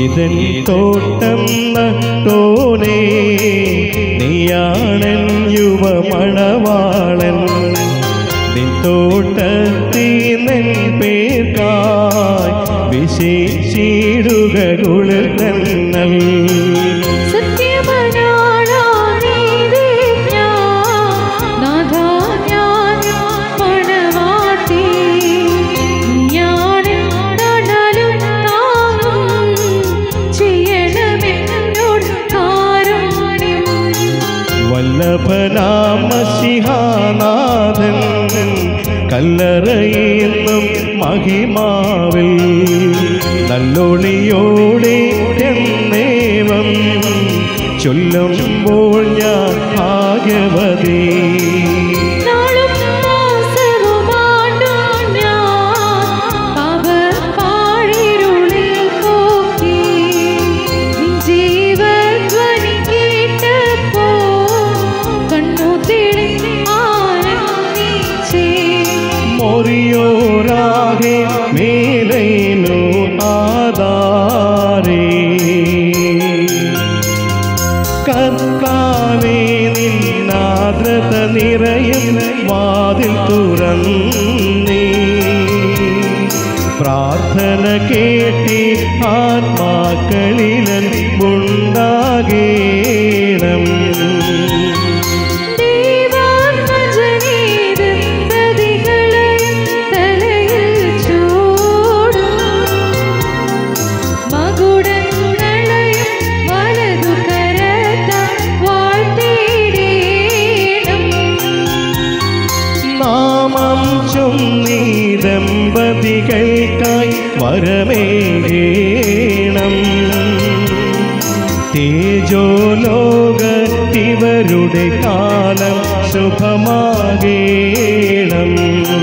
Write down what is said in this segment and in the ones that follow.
Ethan തോട്ടം നട്ടോനേ നീയാണൻ യുവമണവാളൻ നിൻ തോട്ടത്തിനെൻ പേർക്കായി വിശേഷിടുക കുളിർത്തന്നൽ വല്ലഭനാമസിഹാനാഥൻ കല്ലറയെന്നും മഹിമാവിൽ നല്ലൊളിയോടെ എന്നേവം ചൊല്ലുമ്പോൾ ഞാൻ ഭാഗ്യവതി മോറിയോരാകെ മേലൈനു ആധാരേ കർത്താവേ നിന്നാദ്രത നിറയും വാതിൽ തുറന്നേ പ്രാർത്ഥന കേട്ടി ആത്മാക്കളിലൻ ഉണ്ടാകേണം ചൊന്നീ ദമ്പതികൾക്കായി വരമേകേണം തേജോലോകത്തിവരുടെ കാലം ശുഭമാകേണം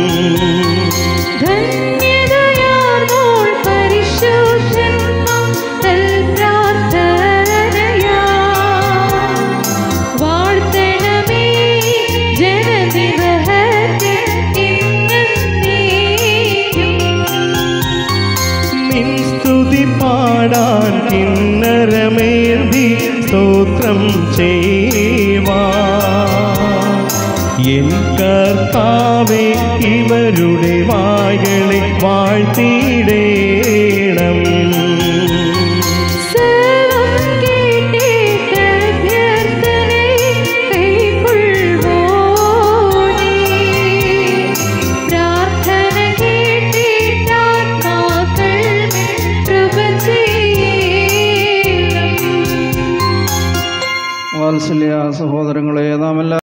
പാടാൻ കിന്നരമേന്തി സ്തോത്രം ചെയ്യുവാൻ എൻ കർത്താവേ ഇവരുടെ വായ്കളെ വാഴ്ത്തിയിടേണം വാത്സല്യ സഹോദരങ്ങളെ നാമെല്ലാം